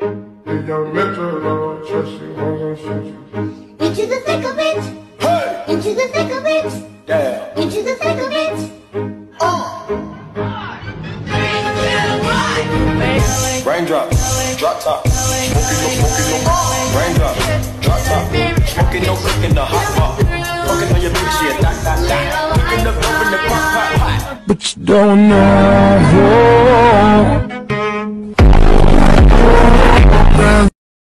The young metro, trusting on shoot. Into the thick of it. Hey! Into the thick of it. Yeah. Into the thick of it. Raindrop, drop top, smoking no, raindrop, drop top, smoking no, cooking the hot pot, fucking on your bitch, yeah, that, cooking the dope in the pot, pot, pot. But you don't know.